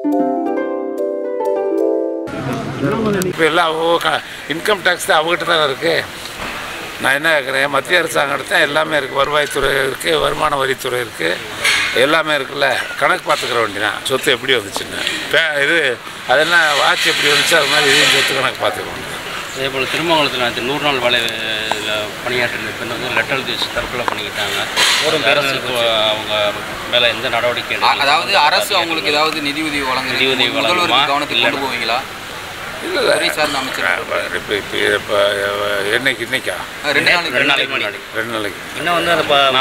இப்போ எல்லாம் income tax தான் அவங்ககிட்ட தானே இருக்குது. நான் என்ன கேட்குறேன், மத்திய அரசாங்கத்தை எல்லாமே இருக்குது. வருவாய்த்துறை இருக்குது, வருமான வரித்துறை இருக்குது, எல்லாமே இருக்குல்ல. கணக்கு பார்த்துக்கிற வேண்டியதான் சொத்து எப்படி வந்துச்சுன்னு. இது அதெல்லாம் வாட்ச் எப்படி வந்துச்சு, அது மாதிரி இதையும் சொத்து கணக்கு பார்த்துக்க வேண்டியது. அதே போல் திருமங்கலத்தில் 100 நாள் வேலையில் பணியாற்றின பெண் வந்து லெட்டர் எழுதி தற்கொலை பண்ணிக்கிட்டாங்க. அரசுக்கு அவங்க மேலே எந்த நடவடிக்கை, அதாவது அரசு அவங்களுக்கு ஏதாவது நிதி உதவி வழங்குமா, கவனத்தில் கொண்டு போவீங்களா? இல்லை இல்லை சார், இப்போ இன்னைக்கா 2 நாளைக்கு முன்னாடி இன்னும் வந்து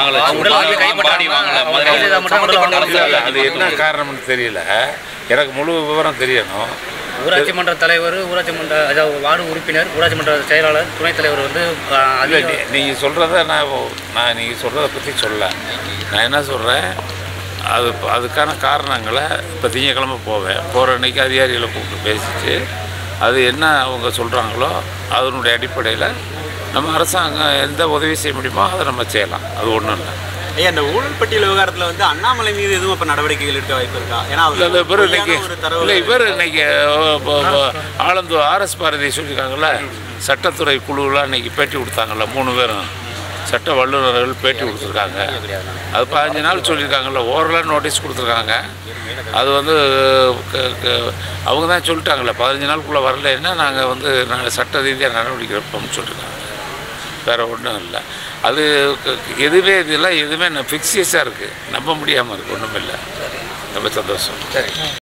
அது என்ன காரணம்னு தெரியல. எனக்கு முழு விவரம் தெரியணும். ஊராட்சி மன்ற தலைவர், ஊராட்சி மன்ற அதாவது வார்டு உறுப்பினர், ஊராட்சி மன்ற செயலாளர், துணைத் தலைவர் வந்து நீங்கள் சொல்கிறத நீங்கள் சொல்கிறத பற்றி சொல்ல நான் என்ன சொல்கிறேன், அதுக்கான காரணங்களை இப்போ திங்கக்கிழமை போகிற அன்றைக்கி அதிகாரிகளை கூப்பிட்டு பேசிட்டு அது என்ன அவங்க சொல்கிறாங்களோ அதனுடைய அடிப்படையில் நம்ம அரசாங்கம் எந்த உதவி செய்ய முடியுமோ அதை நம்ம செய்யலாம். அது ஒன்றும் இல்லை. ஐயா, இந்த ஊழல் பட்டியல் விவகாரத்தில் வந்து அண்ணாமலை மீது எதுவும் இப்போ நடவடிக்கைகள் எடுக்க வாய்ப்பு இருக்கா? ஏன்னா இவர் இன்னைக்கு ஆலந்தூர் ஆர்எஸ் பாரதி சொல்லியிருக்காங்கல்ல, சட்டத்துறை குழுவெலாம் இன்னைக்கு பேட்டி கொடுத்தாங்கல்ல, 3 பேரும் சட்ட வல்லுநர்கள் பேட்டி கொடுத்துருக்காங்க. அது 15 நாள் சொல்லியிருக்காங்கல்ல, ஓரலாக நோட்டீஸ் கொடுத்துருக்காங்க. அது வந்து அவங்க தான் சொல்லிட்டாங்கல்ல, 15 நாளுக்குள்ளே வரலைன்னா நாங்கள் வந்து சட்ட ரீதியாக நடவடிக்கை எடுப்போம்னு சொல்லியிருக்காங்க. வேறு ஒன்றும் இல்லை. அது இதெல்லாம் எதுவுமே ஃபிக்ஸியஸாக இருக்குது, நம்ப முடியாமல் இருக்குது. ஒன்றும் இல்லை. ரொம்ப சந்தோஷம்.